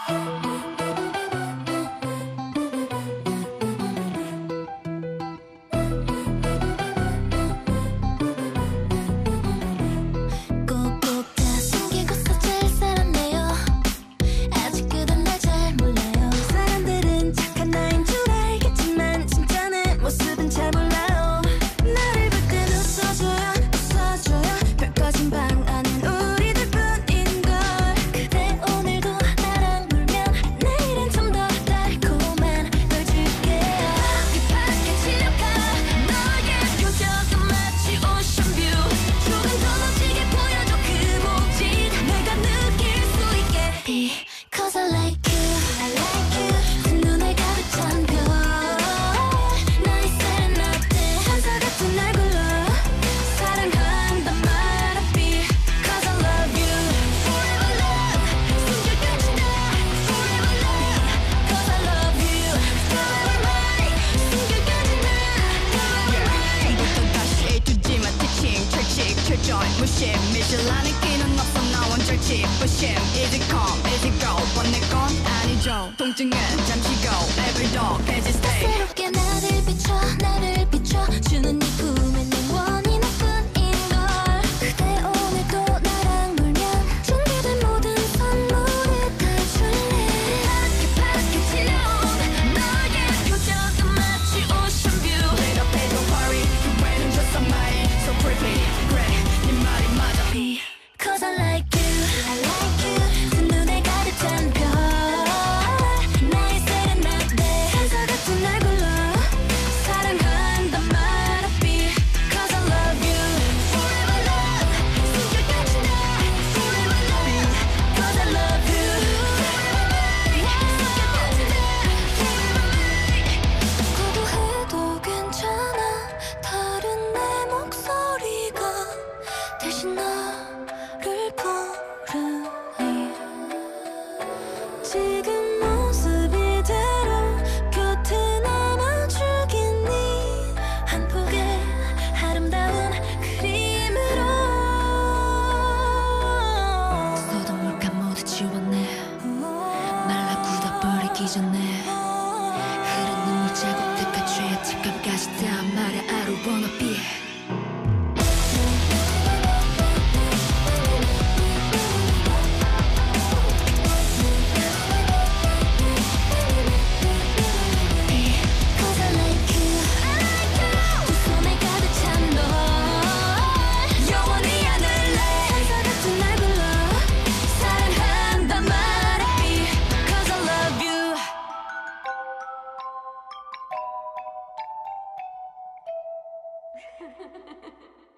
무심 미실라는 끼는 없어 나 원절치 부심 Easy come easy go 뻔내 건 아니죠 통증은 잠시고 Every dog has its day 새롭게 나를 비춰 주는 네 꿈엔 내 원이 너뿐인걸 그대 오늘도 나랑 놀면 준비된 모든 선물을 다 줄래 파랗게 질려온 너의 표정은 마치 오션 뷰 Lit up and don't worry 후회는 just on mine So pretty 그래 네 말이 맞아 Cause I like you 두 눈에 가득 찬 별 나의 세레나데 천사 같은 날 불러 사랑한단 말 앞이 Cause I love you Forever love 숨결까지 나 Forever love Cause I love you 숨결까지 나 Forever love 거부해도 괜찮아 다른 내 목소리가 대신 나를 부르니 지금 모습 이대로 곁에 남아주겠니 한 폭의 아름다운 그림으로 소독물감 모두 지웠네 말라 굳어버리기 전에 흐른 눈물 자국들과 죄의 뒷감까지 다 말해 I don't wanna be Ha ha ha ha.